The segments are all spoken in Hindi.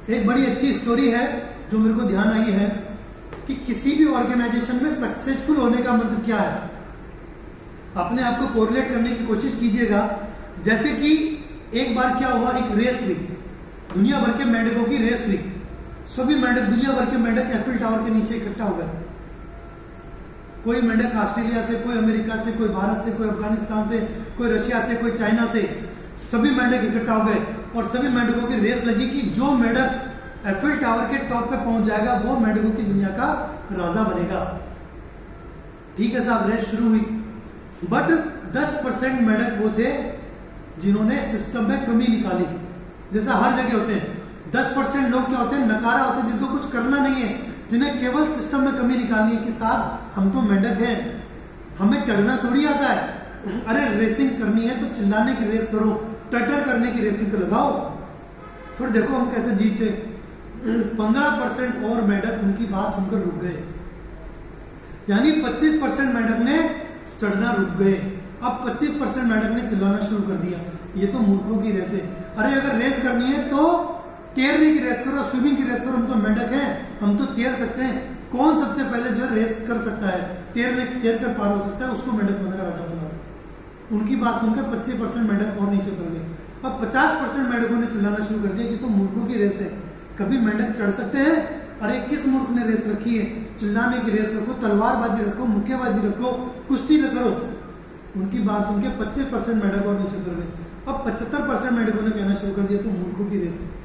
एक बड़ी अच्छी स्टोरी है जो मेरे को ध्यान आई है कि किसी भी ऑर्गेनाइजेशन में सक्सेसफुल होने का मतलब क्या है। अपने आप को कोरिलेट करने की कोशिश कीजिएगा। जैसे कि एक बार क्या हुआ, एक रेस हुई, दुनिया भर के मेंढकों की रेस हुई। सभी मेंढक, दुनिया भर के मेंढक एफिल टावर के नीचे इकट्ठा हो गए। कोई मेंढक ऑस्ट्रेलिया से, कोई अमेरिका से, कोई भारत से, कोई अफगानिस्तान से, कोई रशिया से, कोई चाइना से, सभी मेंढक इकट्ठा हो गए और सभी मेंढकों की रेस लगी कि जो मेंढक एफिल टावर के टॉप पे पहुंच जाएगा वो मेंढकों की दुनिया का राजा बनेगा। ठीक है साहब, रेस शुरू हुई, बट 10% मेंढक वो थे जिन्होंने सिस्टम में कमी निकाली। जैसा हर जगह होते हैं 10% लोग क्या होते हैं, नकारा होते हैं, जिनको कुछ करना नहीं है, जिन्हें केवल सिस्टम में कमी निकालनी है कि साहब हम तो मेंढक हैं, हमें चढ़ना थोड़ी आता है। अरे रेसिंग करनी है तो चिल्लाने की रेस करो, टटर करने की रेसिंग को लगाओ, फिर देखो हम कैसे जीते। 15% और मेंढक उनकी बात सुनकर रुक गए, यानी 25% मेंढक ने चढ़ना रुक गए। अब 25% मेंढक ने चिल्लाना शुरू कर दिया, ये तो मूर्खों की रेस है। अरे अगर रेस करनी है तो तैरने की रेस करो, स्विमिंग की रेस करो, हम तो मेंढक हैं, हम तो तैर सकते हैं। कौन सबसे पहले जो है रेस कर सकता है, तैर कर पार हो सकता है, उसको मेंढक बनकर राजा बनाओ। उनकी बात सुनकर 25% मेंढक और नीचे उतर गए। अब 50% मेंढकों ने चिल्लाना शुरू कर दिया कि तो मूर्खों की रेस है, कभी मेंढक चढ़ सकते हैं? अरे किस मूर्ख ने रेस रखी है? चिल्लाने की रेस रखो, तलवारबाजी रखो, मुक्केबाजी रखो, कुश्ती न करो। उनकी बात सुन के 25% मेंढक और नीचे उतर गए। अब 75% मेंढकों ने कहना शुरू कर दिया तो मूर्खों की रेस है।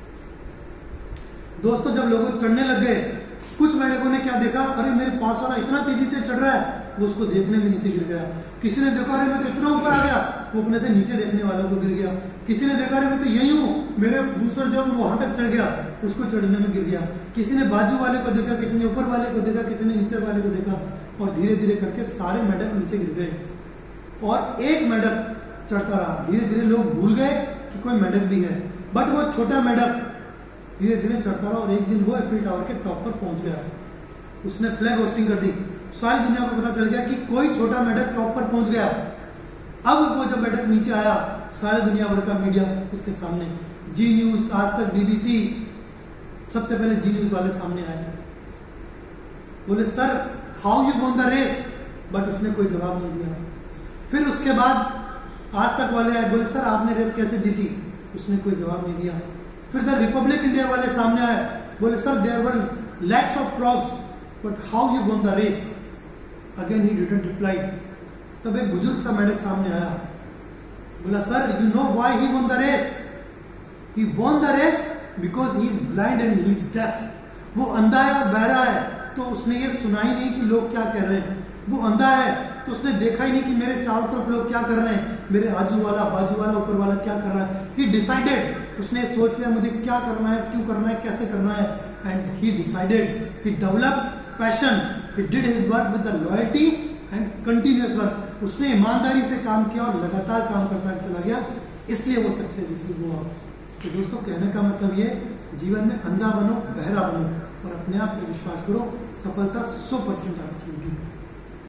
दोस्तों जब लोग चढ़ने लग गए, कुछ मेंढकों ने क्या देखा, अरे मेरे पास वाला इतना तेजी से चढ़ रहा है, वो उसको देखने में नीचे गिर गया। किसी ने देखा अरे मैं तो इतना ऊपर आ गया, वो अपने से नीचे देखने वालों को गिर गया। किसी ने देखा अरे मैं तो यही हूँ, मेरे दूसरा जो वहां तक चढ़ गया, उसको चढ़ने में गिर गया। किसी ने बाजू वाले को देखा, किसी ने ऊपर वाले को देखा, किसी ने नीचे वाले को देखा, और धीरे धीरे करके सारे मेंढक नीचे गिर गए और एक मेंढक चढ़ता रहा। धीरे धीरे लोग भूल गए कि कोई मेंढक भी है, बट वो छोटा मेंढक धीरे धीरे चढ़ता रहा और एक दिन वो एफिल टावर के टॉप पर पहुंच गया। उसने फ्लैग होस्टिंग कर दी, सारी दुनिया को पता चल गया कि कोई छोटा मेंढक टॉप पर पहुंच गया। अब वो जब मेंढक नीचे आया, सारे दुनिया भर का मीडिया उसके सामने, जी न्यूज, आज तक, बीबीसी, सबसे पहले जी न्यूज वाले सामने आए। बोले sir how you won the race, but उसने कोई जवाब नहीं दिया। फिर उसके बाद आज तक वाले आए, बोले सर आपने रेस कैसे जीती, उसने कोई जवाब नहीं दिया। फिर द रिपब्लिक इंडिया वाले सामने आए, बोले sir there were lakhs of frogs but how you won the race, again he didn't reply. तब एक बुजुर्ग सा मेंढक सामने आया, बोला sir you know why he won the race, he won the race because he is blind and he is deaf. वो अंधा है और बहरा है, तो उसने ये सुना ही नहीं कि लोग क्या कह रहे हैं। वो अंधा है तो उसने देखा ही नहीं कि मेरे चारों तरफ लोग क्या कर रहे हैं, मेरे आजू वाला, बाजू वाला, ऊपर वाला क्या कर रहा है। ही डिसाइडेड, उसने सोच लिया मुझे क्या करना है, क्यों करना है, कैसे करना है, and he decided, he developed passion, he did his work with the loyalty and continuous work. उसने ईमानदारी से काम किया और लगातार काम करता चला गया, इसलिए वो सक्सेसफुल हुआ। तो दोस्तों कहने का मतलब ये, जीवन में अंधा बनो, बहरा बनो और अपने आप पे विश्वास करो, सफलता 100% आपकी होगी।